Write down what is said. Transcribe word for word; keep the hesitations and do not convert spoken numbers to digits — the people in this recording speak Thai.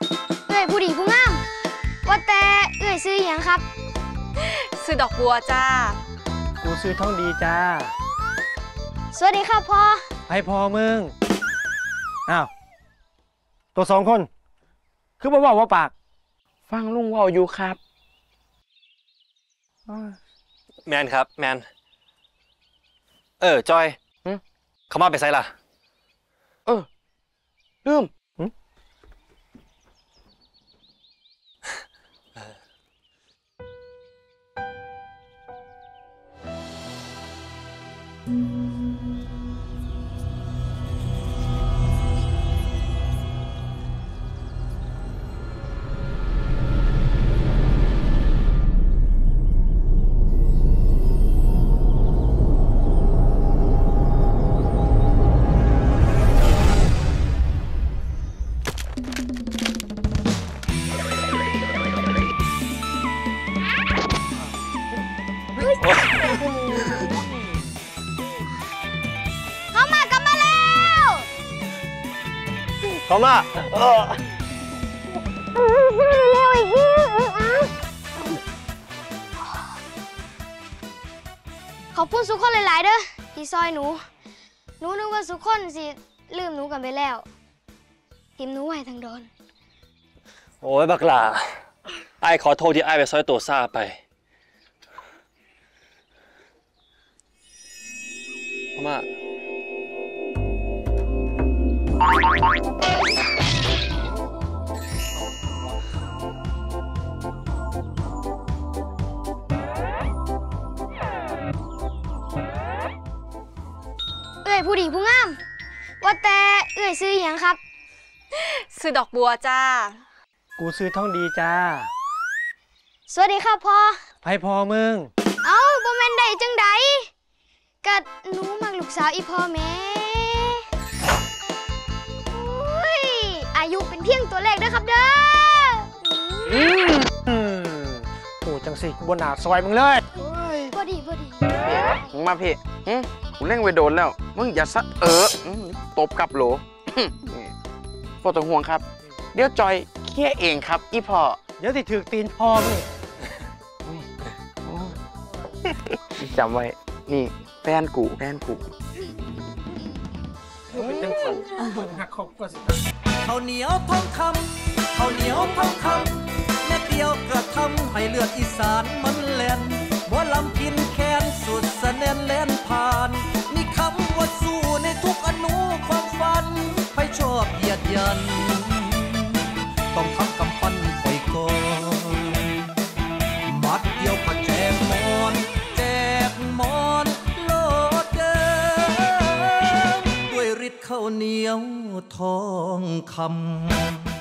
เอ้ยผู้ดีผู้งามว่าแต่เอ้ยซื้ออย่างครับซื้อดอกบัวจ้ากูซื้อทองดีจ้าสวัสดีครับพ่อให้พ่อมึงอ้าวตัวสองคนคือบ่ว่าว่าปากฟังลุงว่าอยู่ครับแมนครับแมนเออจอยเขามาไปไซล่ะเออลืมเขามาเออเร็วอีกนิดขอบคุณสุขคนหลายๆเด้อที่ซอยหนูหนูนึกว่าสุขคนสิลืมหนูกันไปแล้วทิมหนูไว้ทางโดนโอ้ยบักหล่าไอ้ขอโทษที่ไอ้ไปซอยตัวซ่าไปเขามาเอ้ยผู้ดีผู้งามว่าแต่เอ้ยซื้ออย่างครับซื้อดอกบัวจ้ากูซื้อทองดีจ้าสวัสดีครับพ่อให้พ่อมึงเอ้าบ่แม่นได้จังใดกัดหนูมักลูกสาวอีพ่อแม่อายุเป็นเพียงตัวเลขนะครับเด้อโอ้จังสิบนหนาซอยมึงเลยพอดีพอดีมึงมาพี่กูเล่งไปโดนแล้วมึงอย่าซะเออตบกับโหลพ่อต้องห่วงครับเดี๋ยวจอยเคลียร์เองครับอีพ่อเดี๋ยวติถือตีนพ่อมึงจำไว้นี่แฟนกูแฟนกูเป็นจังสันหักครบก็สิข้าวเหนียวทองคำข้าวเหนียวทองคำแม่เดียวกระทำให้เลือดอีสานมันแล่นบ่ลำกินแค้นสุดสะแน่นแล่นผ่านมีคำว่าสู้ในทุกอนุความฝันไปชอบเหยียดยันต้องทำกำปั้นไฟก่อนบัดเดียวก็แจกมอนแจกมอนโลดเดิมด้วยฤทธิ์ข้าวเหนียวทองคำ